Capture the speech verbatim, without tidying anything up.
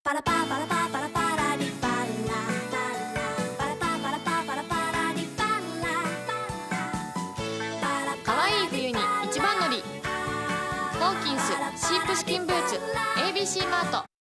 パラパーパラパーパラパラリパラパラパーパラパーパラパラリパラかわいい冬に一番乗りホーキンスシープスキンブーツ エービーシー マート。